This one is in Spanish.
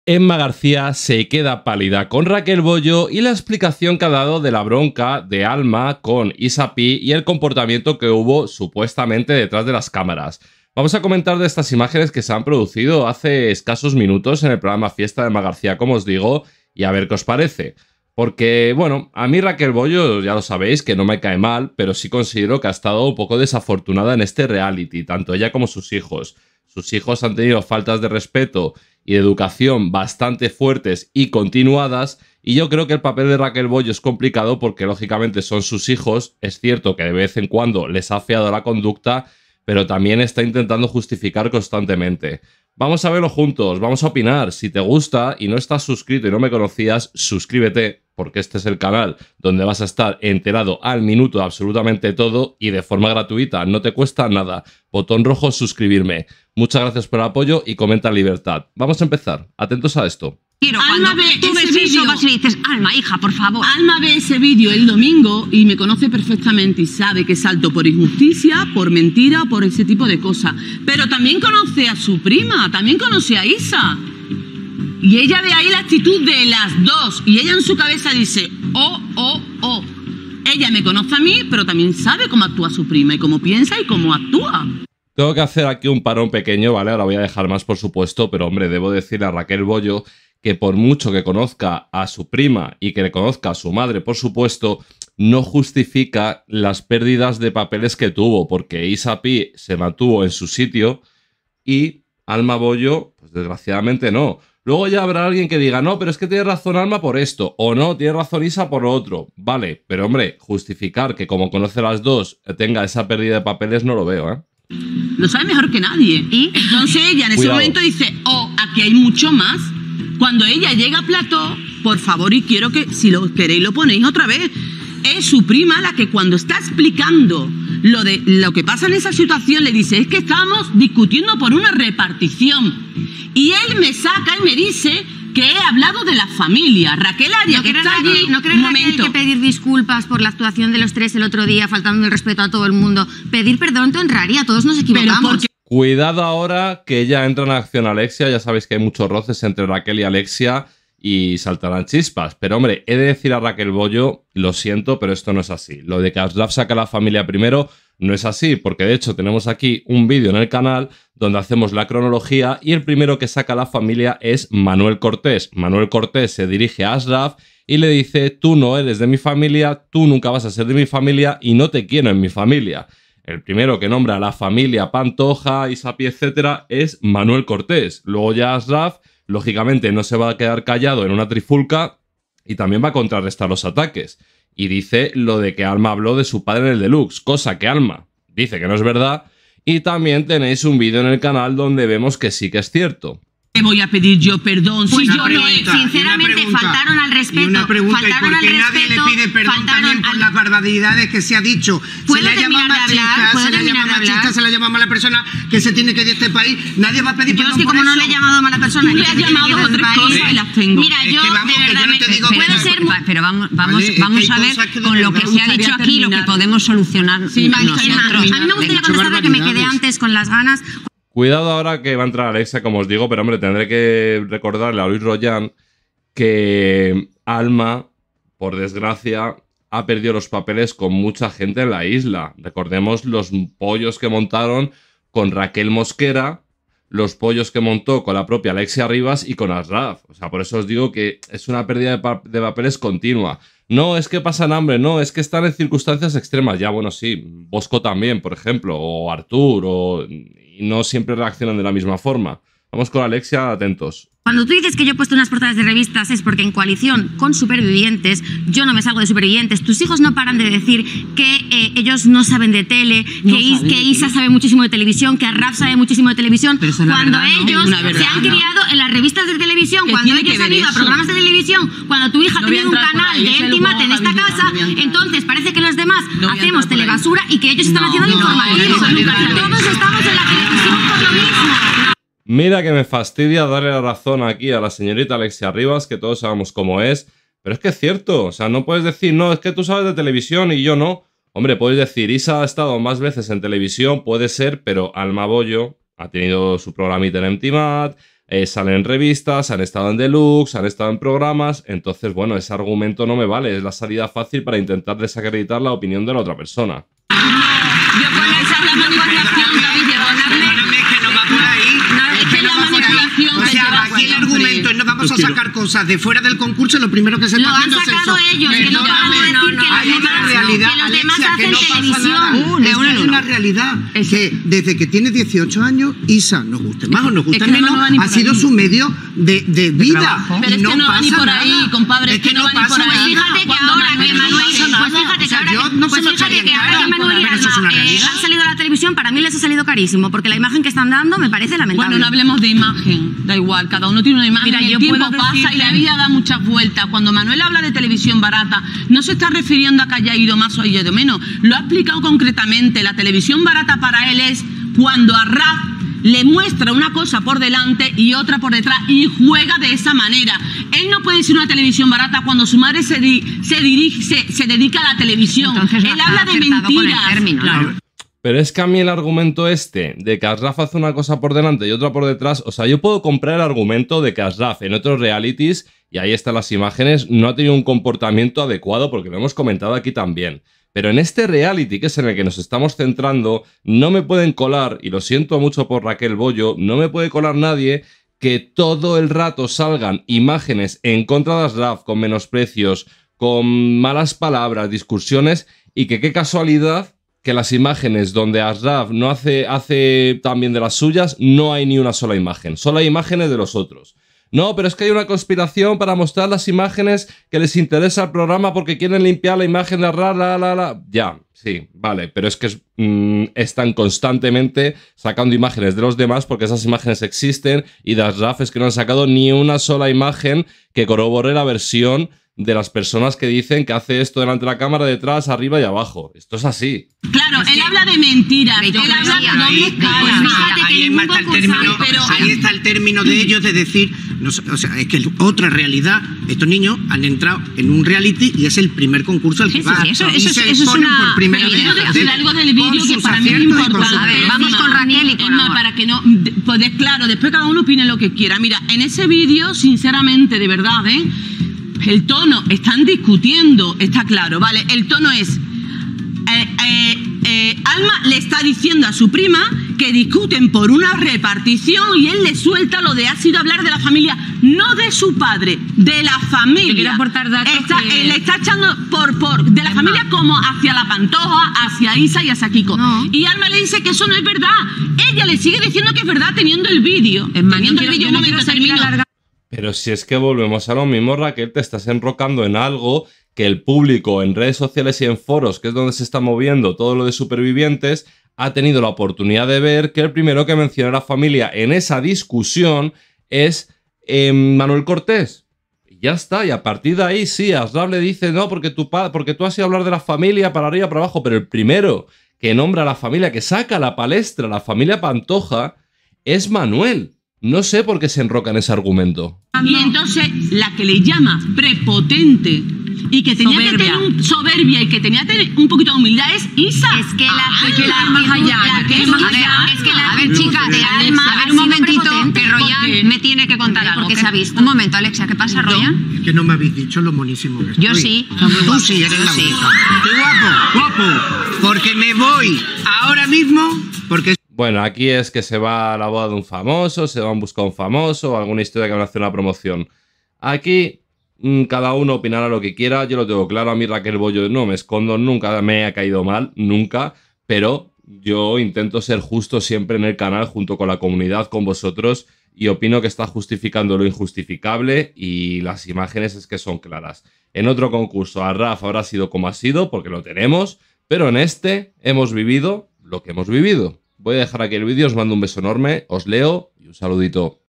Emma García se queda pálida con Raquel Bollo y la explicación que ha dado de la bronca de Alma con Isapi y el comportamiento que hubo supuestamente detrás de las cámaras. Vamos a comentar de estas imágenes que se han producido hace escasos minutos en el programa Fiesta de Emma García, como os digo, y a ver qué os parece. Porque, bueno, a mí Raquel Bollo ya lo sabéis que no me cae mal, pero sí considero que ha estado un poco desafortunada en este reality, tanto ella como sus hijos. Sus hijos han tenido faltas de respeto y de educación bastante fuertes y continuadas, y yo creo que el papel de Raquel Bollo es complicado porque lógicamente son sus hijos. Es cierto que de vez en cuando les ha afeado la conducta, pero también está intentando justificar constantemente. Vamos a verlo juntos, vamos a opinar. Si te gusta y no estás suscrito y no me conocías, suscríbete, porque este es el canal donde vas a estar enterado al minuto de absolutamente todo y de forma gratuita, no te cuesta nada. Botón rojo, suscribirme. Muchas gracias por el apoyo y comenta en libertad. Vamos a empezar, atentos a esto. Alma ve tú ves eso, vas y le dices, Alma, hija, por favor. Alma ve ese vídeo el domingo y me conoce perfectamente y sabe que salto por injusticia, por mentira, por ese tipo de cosas. Pero también conoce a su prima, también conoce a Isa. Y ella ve ahí la actitud de las dos. Y ella en su cabeza dice, oh. Ella me conoce a mí, pero también sabe cómo actúa su prima y cómo piensa y cómo actúa. Tengo que hacer aquí un parón pequeño, ¿vale? Ahora voy a dejar más, por supuesto, pero hombre, debo decirle a Raquel Bollo que por mucho que conozca a su prima y que le conozca a su madre, por supuesto, no justifica las pérdidas de papeles que tuvo, porque Isapi se mantuvo en su sitio y Alma Bollo, pues desgraciadamente no. Luego ya habrá alguien que diga, no, pero es que tiene razón Alma por esto, o no, tiene razón Isa por lo otro. Vale, pero hombre, justificar que como conoce a las dos tenga esa pérdida de papeles no lo veo, ¿eh? Lo sabe mejor que nadie. ¿Y? Entonces ella en ese momento dice, aquí hay mucho más. Cuando ella llega a plató, por favor, y quiero que si lo queréis lo ponéis otra vez, es su prima la que cuando está explicando lo que pasa en esa situación le dice, es que estamos discutiendo por una repartición. Y él me saca y me dice que he hablado de la familia. Raquel Arias, que está allí, ¿No crees que hay que pedir disculpas por la actuación de los tres el otro día, faltando el respeto a todo el mundo? Pedir perdón te honraría, todos nos equivocamos. Cuidado ahora que ya entra en acción Alexia, ya sabéis que hay muchos roces entre Raquel y Alexia y saltarán chispas. Pero hombre, he de decir a Raquel Bollo, lo siento, pero esto no es así. Lo de que Ashraf saca a la familia primero no es así, porque de hecho tenemos aquí un vídeo en el canal donde hacemos la cronología y el primero que saca a la familia es Manuel Cortés. Manuel Cortés se dirige a Ashraf y le dice, tú no eres de mi familia, tú nunca vas a ser de mi familia y no te quiero en mi familia. El primero que nombra a la familia Pantoja, Isapi, etcétera, es Manuel Cortés. Luego ya Ashraf, lógicamente, no se va a quedar callado en una trifulca y también va a contrarrestar los ataques. Y dice lo de que Alma habló de su padre en el Deluxe, cosa que Alma dice que no es verdad. Y también tenéis un vídeo en el canal donde vemos que sí que es cierto. ¿Qué voy a pedir yo perdón? Pues si yo sinceramente faltaron al respeto. Y una pregunta, ¿y por qué nadie le pide perdón también por las barbaridades que se ha dicho? Se le ha llamado machista, se le ha llamado mala persona que se tiene que ir de este país. Nadie va a pedir perdón por eso. Yo es que como no le he llamado mala persona, tú le has llamado otras cosas y las tengo. Mira, yo de verdad no te digo puede ser, pero vamos a ver con lo que se ha dicho aquí lo que podemos solucionar nosotros. A mí me gustaría contestar porque me quedé antes con las ganas. Cuidado ahora que va a entrar Alexia, como os digo, pero hombre, tendré que recordarle a Luis Royan que Alma, por desgracia, ha perdido los papeles con mucha gente en la isla. Recordemos los pollos que montaron con Raquel Mosquera, los pollos que montó con la propia Alexia Rivas y con Ashraf. O sea, por eso os digo que es una pérdida de papeles continua. No es que pasan hambre, no, es que están en circunstancias extremas. Ya, bueno, sí, Bosco también, por ejemplo, o Artur, y no siempre reaccionan de la misma forma. Vamos con Alexia, atentos. Cuando tú dices que yo he puesto unas portadas de revistas es porque en coalición con Supervivientes, yo no me salgo de Supervivientes, tus hijos no paran de decir que ellos no saben de tele, que Isa sabe muchísimo de televisión, que Arraf sabe muchísimo de televisión, cuando ellos se han criado en las revistas de televisión, cuando ellos han ido a programas de televisión, cuando tu hija ha tenido un canal de Ultimate en esta casa, entonces parece que los demás hacemos telebasura y que ellos están haciendo el informativo. Todos estamos en la televisión por lo mismo. Mira que me fastidia darle la razón aquí a la señorita Alexia Rivas, que todos sabemos cómo es, pero es que es cierto, o sea, no puedes decir, no, es que tú sabes de televisión y yo no. Hombre, puedes decir, Isa ha estado más veces en televisión, puede ser, pero Alma Bollo ha tenido su programita en MTMAT, salen en revistas, han estado en Deluxe, han estado en programas. Entonces, bueno, ese argumento no me vale. Es la salida fácil para intentar desacreditar la opinión de la otra persona. Yo con esa es la manipulación, perdóname, es que no va por ahí. Es que la manipulación. O sea, aquí el argumento es no vamos a sacar cosas de fuera del concurso, lo primero que se está haciendo es eso. Lo han sacado ellos, que no van a decir que hay una realidad, Alexia, que no pasa nada. Es una realidad que desde que tiene 18 años, Isa, nos guste más o nos guste menos, ha sido su medio de vida. Pero es que no va ni por ahí, compadre, es que no va ni por ahí. Fíjate que ahora que Manuel, Manuel y Alma han salido a la televisión, para mí les ha salido carísimo, porque la imagen que están dando me parece lamentable. Bueno, no hablemos de imagen, da igual, cada uno tiene una imagen. Mira, el tiempo pasa y la vida da muchas vueltas. Cuando Manuel habla de televisión barata, no se está refiriendo a que haya ido más o haya ido menos. Lo ha explicado concretamente. La televisión barata para él es cuando a Raf le muestra una cosa por delante y otra por detrás y juega de esa manera. Él no puede decir una televisión barata cuando su madre se dedica a la televisión. Entonces, él habla de mentiras. Claro. Pero es que a mí el argumento de que Ashraf hace una cosa por delante y otra por detrás, o sea, yo puedo comprar el argumento de que Ashraf en otros realities, y ahí están las imágenes, no ha tenido un comportamiento adecuado, porque lo hemos comentado aquí también. Pero en este reality, que es en el que nos estamos centrando, no me pueden colar, y lo siento mucho por Raquel Bollo, no me puede colar nadie que todo el rato salgan imágenes en contra de Ashraf, con menosprecios, con malas palabras, discusiones, y que qué casualidad que las imágenes donde Ashraf no hace también de las suyas, no hay ni una sola imagen. Solo hay imágenes de los otros. No, pero es que hay una conspiración para mostrar las imágenes que les interesa al programa porque quieren limpiar la imagen de Ashraf, Ya, sí, vale, pero es que están constantemente sacando imágenes de los demás porque esas imágenes existen y de Ashraf es que no han sacado ni una sola imagen que corrobore la versión de las personas que dicen que hace esto delante de la cámara, detrás, arriba y abajo. Esto es así. Claro, él habla de mentiras, él habla de doble cara. Ahí está el término de ellos de decir, no, o sea, es que otra realidad, estos niños han entrado en un reality y es el primer concurso al que va. Eso es una... por primera vez. Quiero decir algo del vídeo que para mí es importante. Vamos con Raquel y con Amor. Para que no... Pues claro, después cada uno opine lo que quiera. Mira, en ese vídeo, sinceramente, de verdad, el tono, están discutiendo, está claro, ¿vale? El tono es... Alma le está diciendo a su prima que discuten por una repartición y él le suelta lo de ha sido hablar de la familia, no de su padre, de la familia. Yo quiero aportar datos le está echando de la familia como hacia la Pantoja, hacia Isa y hacia Kiko. No. Y Alma le dice que eso no es verdad. Ella le sigue diciendo que es verdad teniendo el vídeo. Un momento, termino. Pero si es que volvemos a lo mismo, Raquel, te estás enrocando en algo que el público en redes sociales y en foros, que es donde se está moviendo todo lo de supervivientes, ha tenido la oportunidad de ver que el primero que menciona a la familia en esa discusión es Manuel Cortés. Y ya está, y a partir de ahí sí, Ashraf le dice, no, porque tú has ido a hablar de la familia para arriba, para abajo, pero el primero que nombra a la familia, que saca a la palestra a la familia Pantoja, es Manuel. No sé por qué se enroca en ese argumento. Y entonces, la que le llama prepotente y que tenía que tener soberbia y que tenía que tener un poquito de humildad es Isa. Es que a ver, chica, de Alma, a ver un momentito, que Royan me tiene que contar algo. Porque se ha visto. Un momento, Alexia, ¿qué pasa, Royan? Es que no me habéis dicho lo monísimo que estoy. Yo sí. Tú sí, eres la única. Qué guapo. Porque me voy ahora mismo, porque... Bueno, aquí es que se va a la boda de un famoso, se van a buscar un famoso, alguna historia que van a hacer una promoción. Aquí cada uno opinará lo que quiera, yo lo tengo claro, a mí Raquel Bollo no me escondo, nunca me ha caído mal, nunca, pero yo intento ser justo siempre en el canal junto con la comunidad, con vosotros, y opino que está justificando lo injustificable y las imágenes es que son claras. En otro concurso Ashraf habrá sido como ha sido, porque lo tenemos, pero en este hemos vivido lo que hemos vivido. Voy a dejar aquí el vídeo, os mando un beso enorme, os leo y un saludito.